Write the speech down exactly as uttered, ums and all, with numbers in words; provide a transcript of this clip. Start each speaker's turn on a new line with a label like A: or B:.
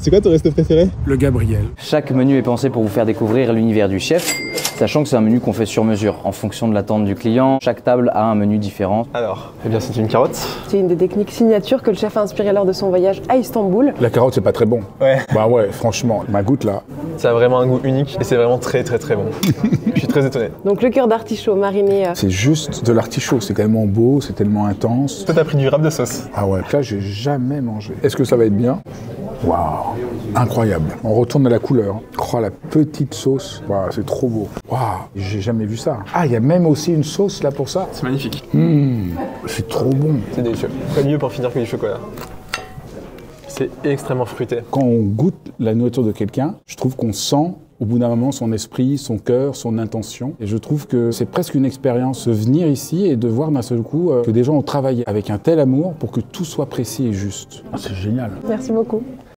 A: C'est quoi ton resto préféré?
B: Le Gabriel.
C: Chaque menu est pensé pour vous faire découvrir l'univers du chef, sachant que c'est un menu qu'on fait sur mesure, en fonction de l'attente du client. Chaque table a un menu différent.
A: Alors, eh bien c'est une carotte.
D: C'est une des techniques signatures que le chef a inspiré lors de son voyage à Istanbul.
B: La carotte, c'est pas très bon.
A: Ouais.
B: Bah ouais, franchement, ma goutte là.
A: Ça a vraiment un goût unique et c'est vraiment très très très bon. Je suis très étonné.
D: Donc le cœur d'artichaut mariné. euh,
B: C'est juste de l'artichaut, c'est tellement beau, c'est tellement intense.
A: Toi t'as pris du râpe de sauce.
B: Ah ouais, là j'ai jamais mangé. Est-ce que ça va être bien? Waouh, incroyable. On retourne à la couleur. Oh, la petite sauce, waouh, c'est trop beau. Waouh, j'ai jamais vu ça. Ah, il y a même aussi une sauce là pour ça.
A: C'est magnifique.
B: Mmh, c'est trop bon.
A: C'est délicieux. Pas mieux pour finir que du chocolat. C'est extrêmement fruité.
B: Quand on goûte la nourriture de quelqu'un, je trouve qu'on sent au bout d'un moment son esprit, son cœur, son intention. Et je trouve que c'est presque une expérience de venir ici et de voir d'un seul coup euh, que des gens ont travaillé avec un tel amour pour que tout soit précis et juste. Ah, c'est génial.
D: Merci beaucoup.